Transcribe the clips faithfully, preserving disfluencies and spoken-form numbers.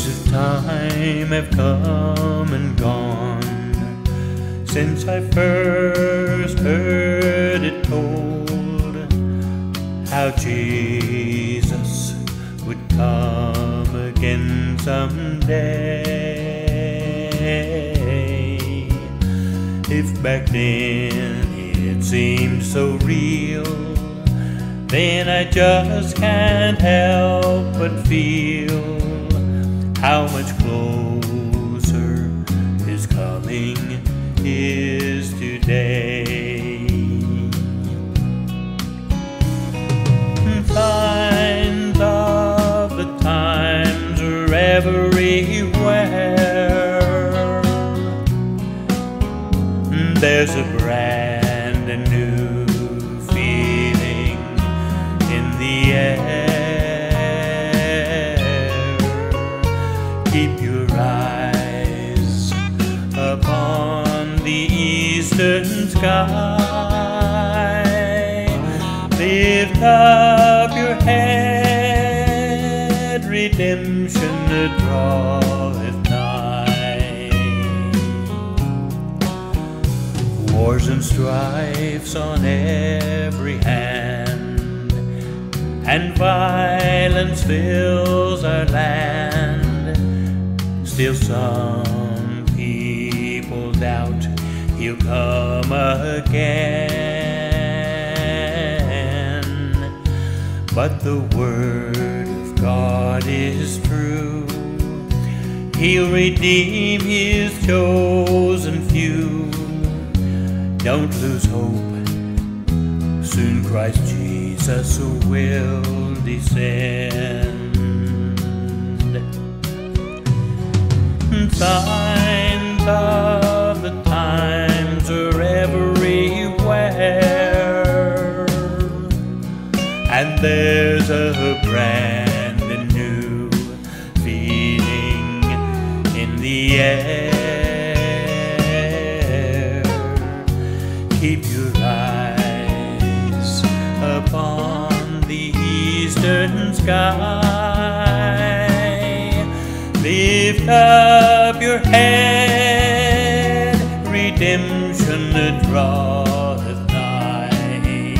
Years of time have come and gone since I first heard it told how Jesus would come again someday. If back then it seemed so real, then I just can't help but feel how much closer His coming is today. Signs of the times are everywhere. There's a brand new feeling in the air. Keep your eyes upon the eastern sky. Lift up your head, redemption draweth nigh. Wars and strifes on every hand, and violence fills our land. Still some people doubt He'll come again. But the word of God is true. He'll redeem His chosen few. Don't lose hope, soon Christ Jesus will descend. Signs of the times are everywhere, and there's a brand new feeling in the air. Keep your eyes upon the eastern sky. Lift up your head, redemption draweth nigh.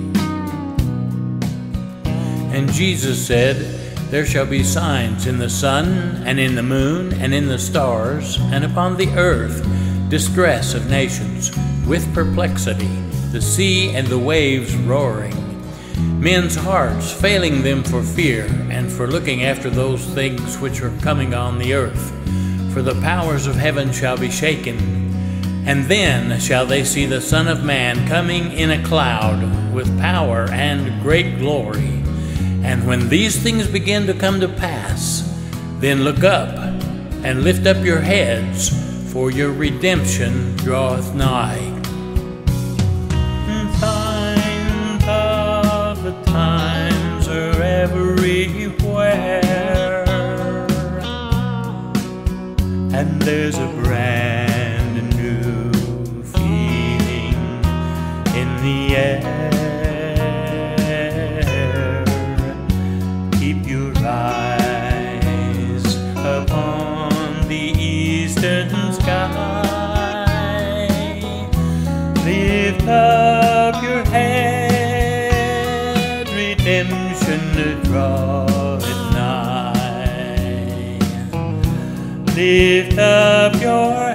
And Jesus said, there shall be signs in the sun, and in the moon, and in the stars, and upon the earth distress of nations, with perplexity, the sea and the waves roaring, men's hearts failing them for fear, and for looking after those things which are coming on the earth. For the powers of heaven shall be shaken, and then shall they see the Son of Man coming in a cloud with power and great glory. And when these things begin to come to pass, then look up and lift up your heads, for your redemption draweth nigh. Signs of the times are everywhere, and there's a brand new feeling in the air. Keep your eyes upon the eastern sky. Lift up your head, redemption draweth nigh. Lift up your